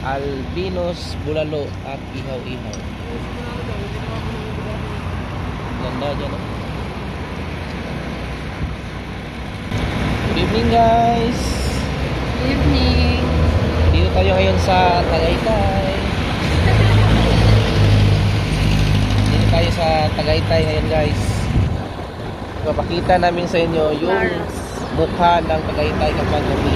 Albinos Bulalo at Ihaw-Ihaw. Ganda dyan, no? Good evening, guys. Good evening. Dito tayo ngayon sa Tagaytay. Dito tayo sa Tagaytay ngayon, guys. Papakita namin sa inyo yung mukha ng Tagaytay kapag gabi.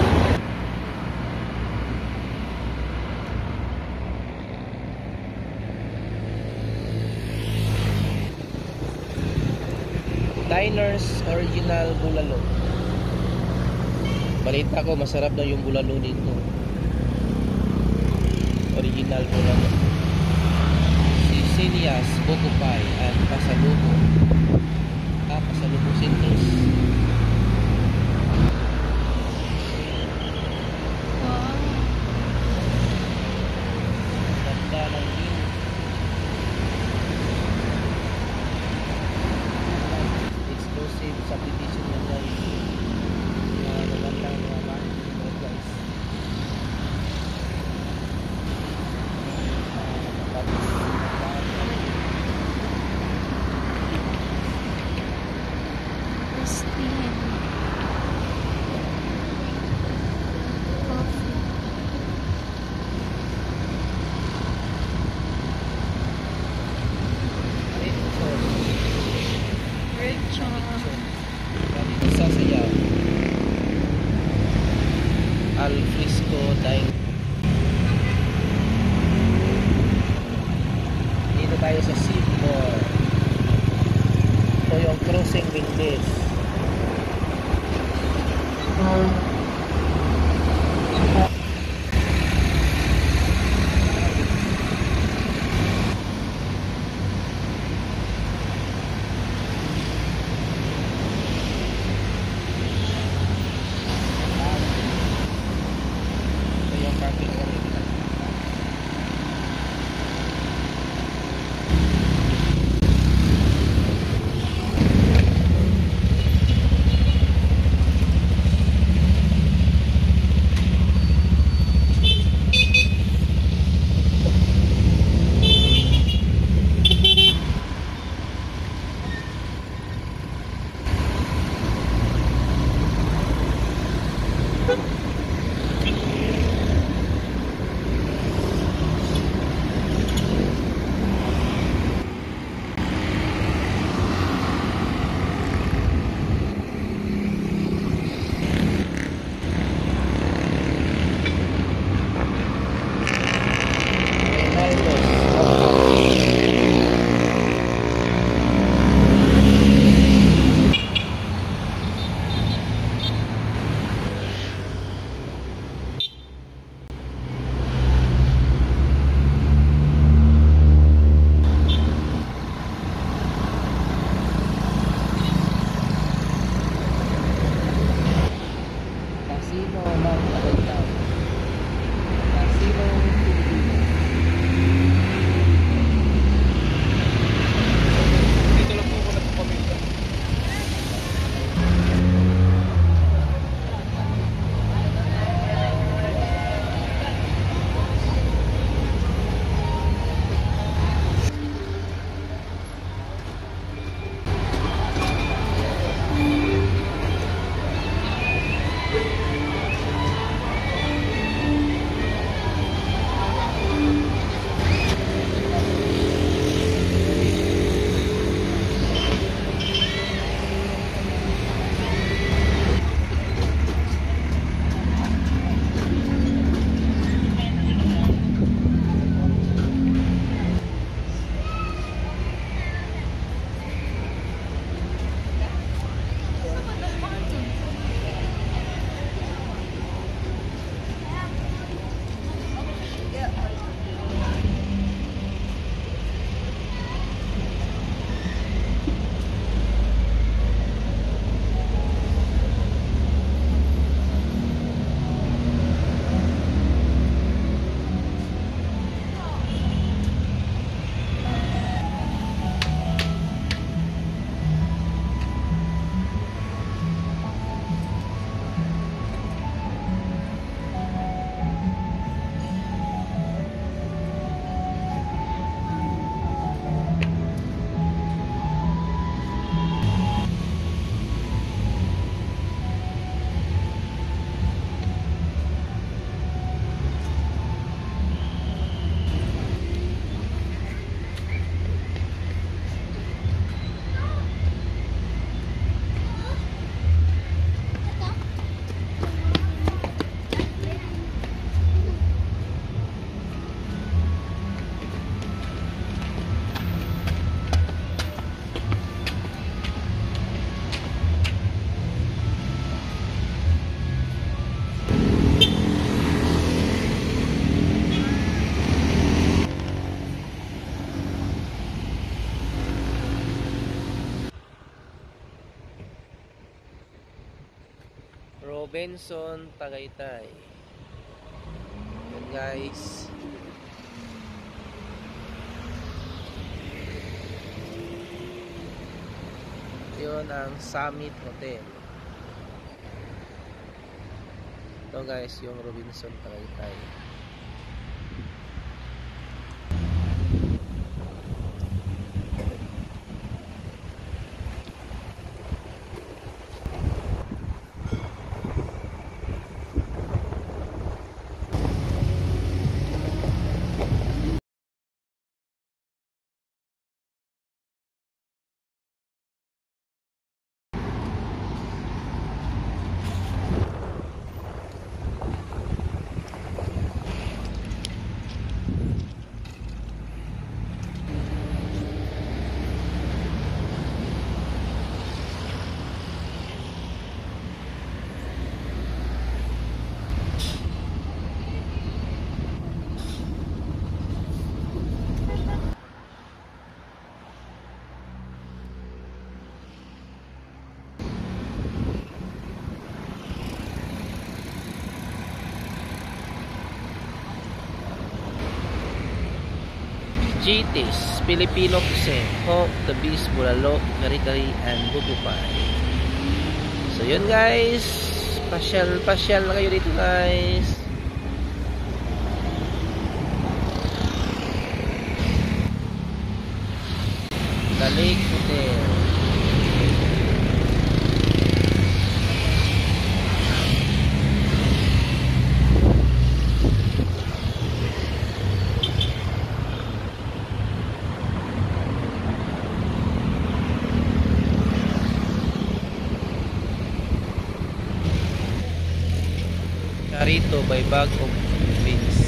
Diners Original Bulalo. Balita ko masarap daw yung bulalo dito. Original bulalo. Sicilias, Buko Pie at Pasalubong. Pasalubong Sintos. Wow. Ganda ng view. Exclusive subdivision na guys. Magandang mga bahay guys. Pristine. Coffee. Richard. Dito sa Sayaw. Al Frisco Dine. Dito tayo sa Seymour. Ito yung Cruising Windies. Ito yung Robinson Tagaytay. Yan guys. Yun ang Summit Hotel. Ito guys yung Robinson Tagaytay. GT's Filipino Cuisine, home of the beef, bulalo, kari-kari, and bugupay. So yun guys, pasyal na kayo dito guys. The Lake Hotel. Carito by Bag of Beans.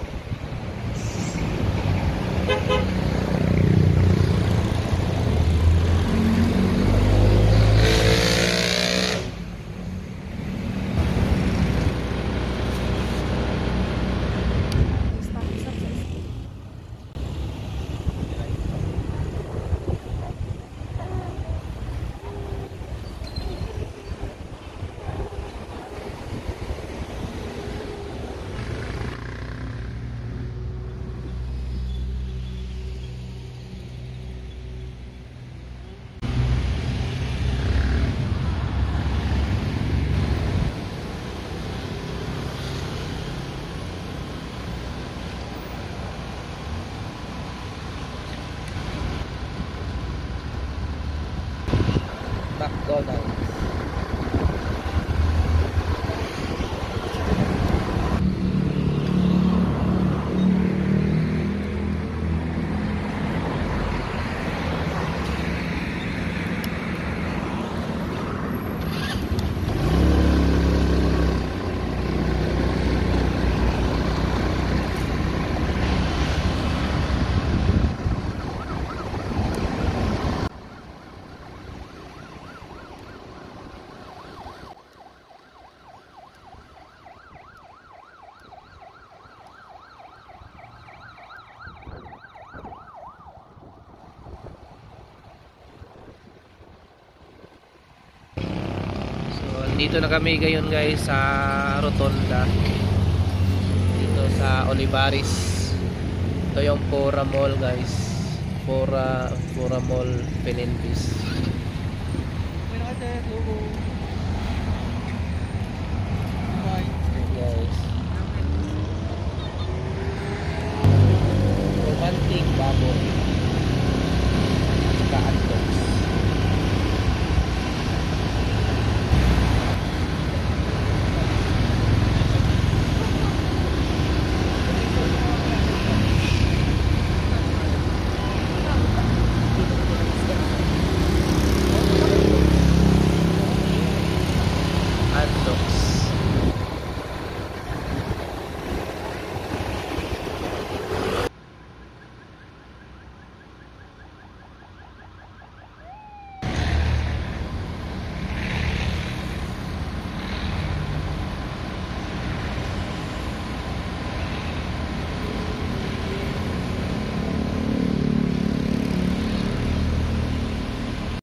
McDonald's. Dito na kami ngayon guys sa Rotonda, dito sa Olivares. Ito yung Fora Mall guys, Fora Mall Penentis guys. Romantic Bubble sa Antox. Antox.